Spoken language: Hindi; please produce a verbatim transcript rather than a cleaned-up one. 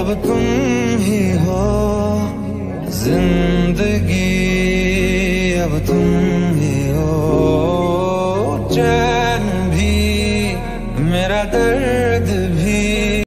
अब तुम ही हो जिंदगी, अब तुम ही हो चैन भी मेरा दर्द